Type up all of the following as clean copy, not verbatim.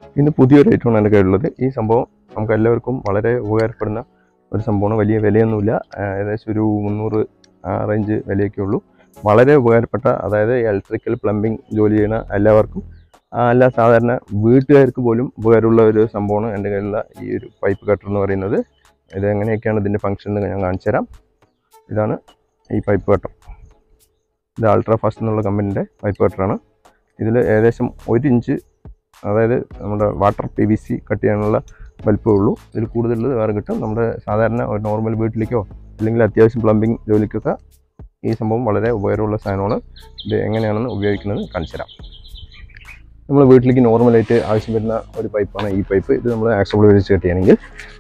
ഇന്ന് പുതിയൊരു ഐറ്റമാണ് എൻ്റെ കയ്യിലുള്ളത്. ഈ സംഭവം നമുക്ക് എല്ലാവർക്കും വളരെ ഉപകാരപ്പെടുന്ന ഒരു സംഭവമാണ്. വലിയ വിലയൊന്നുമില്ല, ഏകദേശം ഒരു 300 ആ റേഞ്ച് വിലയൊക്കെ ഉള്ളൂ. വളരെ ഉപകാരപ്പെട്ട, അതായത് ഇലക്ട്രിക്കൽ പ്ലംബിംഗ് ജോലി ചെയ്യുന്ന എല്ലാവർക്കും, അല്ല സാധാരണ വീട്ടുകാർക്ക് പോലും ഉപകാരമുള്ള ഒരു സംഭവമാണ് എൻ്റെ കയ്യിലുള്ള ഈ ഒരു പൈപ്പ് കട്ടർ എന്ന് പറയുന്നത്. ഇത് എങ്ങനെയൊക്കെയാണ് ഇതിൻ്റെ ഫംഗ്ഷൻ എന്ന് ഞാൻ കാണിച്ചു തരാം. ഇതാണ് ഈ പൈപ്പ് കട്ടർ. ഇത് അൾട്രാ ഫാസ്റ്റ് എന്നുള്ള കമ്പനിയുടെ പൈപ്പ് കട്ടറാണ്. ഇതിൽ ഏകദേശം 1 ഇഞ്ച്, അതായത് നമ്മുടെ വാട്ടർ PVC കട്ട് ചെയ്യാനുള്ള വലിപ്പമേ ഉള്ളൂ. ഇതിൽ കൂടുതലുള്ളത് വേറെ കിട്ടും. നമ്മുടെ സാധാരണ ഒരു നോർമൽ വീട്ടിലേക്കോ അല്ലെങ്കിൽ അത്യാവശ്യം പ്ലംബിംഗ് ജോലിക്കൊക്കെ ഈ സംഭവം വളരെ ഉപകാരമുള്ള സാധനമാണ്. ഇത് എങ്ങനെയാണെന്ന് ഉപയോഗിക്കുന്നത് കാണിച്ചു തരാം. നമ്മൾ വീട്ടിലേക്ക് നോർമലായിട്ട് ആവശ്യം വരുന്ന ഒരു പൈപ്പാണ് ഈ പൈപ്പ്. ഇത് നമ്മൾ ആക്സബിൾ ഉപയോഗിച്ച് കട്ട് ചെയ്യണമെങ്കിൽ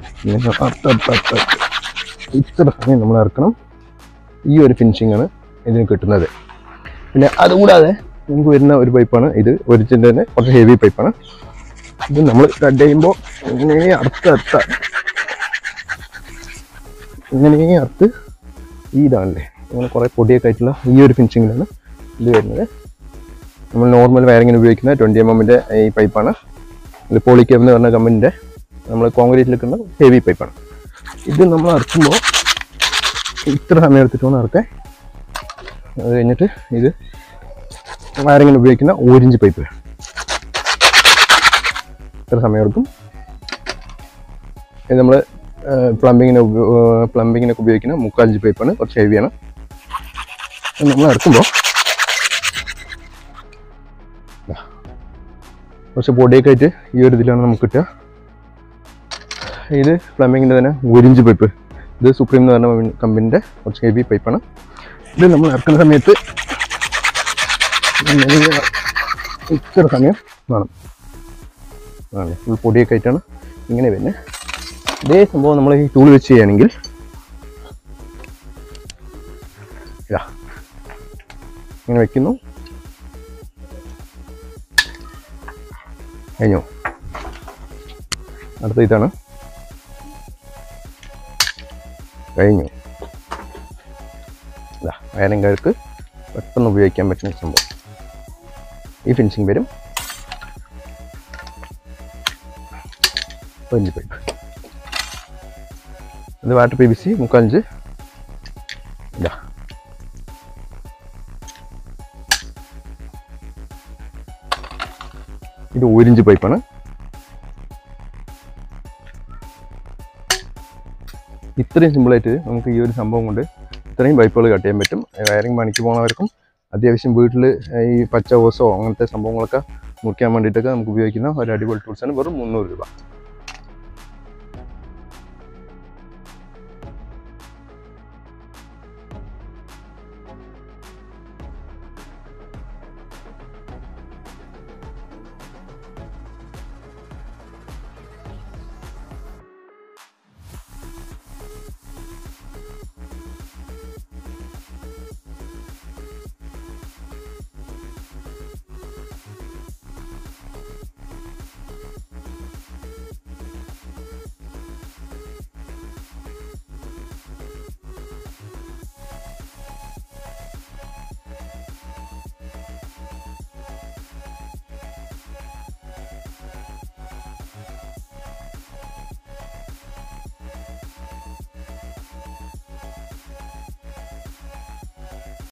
ഇത്ര സമയം നമ്മൾ ഇറക്കണം. ഈ ഒരു ഫിനിഷിങ്ങാണ് ഇതിന് കിട്ടുന്നത്. പിന്നെ അതുകൂടാതെ നമുക്ക് വരുന്ന ഒരു പൈപ്പാണ് ഇത്. ഒറിജിനൽ തന്നെ കുറച്ച് ഹെവി പൈപ്പാണ്. ഇത് നമ്മൾ കട്ട് ചെയ്യുമ്പോൾ ഇങ്ങനെ ഇങ്ങനെ അറുത്ത് ഇതാണല്ലേ, അങ്ങനെ കുറേ പൊടിയൊക്കെ ആയിട്ടുള്ള ഈ ഒരു ഫിനിഷിങ്ങിലാണ് ഇത് വരുന്നത്. നമ്മൾ നോർമൽ വയറിങ്ങിന് ഉപയോഗിക്കുന്ന 20 mm ഈ പൈപ്പാണ്. ഇത് പോളിക്കേബ് എന്ന് പറഞ്ഞ കമ്പനിൻ്റെ നമ്മൾ കോൺക്രീറ്റിൽ വെക്കുന്ന ഹെവി പൈപ്പാണ്. ഇത് നമ്മൾ അറുക്കുമ്പോൾ ഇത്ര സമയം എടുത്തിട്ട് വേണം അറുക്കാൻ. അത് കഴിഞ്ഞിട്ട് ഇത് വയറിങ്ങിന് ഉപയോഗിക്കുന്ന 1 ഇഞ്ച് പൈപ്പ്, ഇത്ര സമയം എടുക്കും. ഇത് നമ്മൾ പ്ലംബിങ്ങിനൊക്കെ ഉപയോഗിക്കുന്ന 3/4 ഇഞ്ച് പൈപ്പാണ്, കുറച്ച് ഹെവിയാണ്. നമ്മൾ ഇറക്കുമ്പോൾ കുറച്ച് പൊടിയൊക്കെ ആയിട്ട് ഈ ഒരു ഇതിലാണ് നമുക്ക് കിട്ടുക. ഇത് പ്ലംബിങ്ങിൻ്റെ തന്നെ 1 ഇഞ്ച് പൈപ്പ്. ഇത് സുപ്രീം എന്ന് പറഞ്ഞ കമ്പനിൻ്റെ കുറച്ച് ഹെവി പൈപ്പാണ്. ഇത് നമ്മൾ ഇറക്കുന്ന സമയത്ത് ഇത്ര സമയം വേണം. ഫുൾ പൊടിയൊക്കെ ആയിട്ടാണ് ഇങ്ങനെ വരുന്നത്. ഇതേ സംഭവം നമ്മൾ ഈ ടൂൾ വെച്ച് ചെയ്യുകയാണെങ്കിൽ ഇതാ ഇങ്ങനെ വയ്ക്കുന്നു, കഴിഞ്ഞു. അടുത്ത ഇതാണ്, കഴിഞ്ഞു. ഇതാ വയറിംഗുകാർക്ക് പെട്ടെന്ന് ഉപയോഗിക്കാൻ പറ്റുന്ന സംഭവം. ഈ ഫിനിഷിങ് വരും. 1 ഇഞ്ച് പൈപ്പ്. ഇത് വാട്ടർ PVC 3/4 ഇഞ്ച്. ഇതാ ഇത് 1 ഇഞ്ച് പൈപ്പാണ്. ഇത്രയും സിമ്പിളായിട്ട് നമുക്ക് ഈ ഒരു സംഭവം കൊണ്ട് ഇത്രയും പൈപ്പുകൾ കട്ട് ചെയ്യാൻ പറ്റും. വയറിംഗ് പണിക്ക് പോകുന്നവർക്കും അത്യാവശ്യം വീട്ടിൽ ഈ പച്ച ഓസോ അങ്ങനത്തെ സംഭവങ്ങളൊക്കെ മുറിക്കാൻ വേണ്ടിയിട്ടൊക്കെ നമുക്ക് ഉപയോഗിക്കുന്ന ഒരു അടിപൊളി ടൂൾസാണ്. വെറും 300 രൂപ.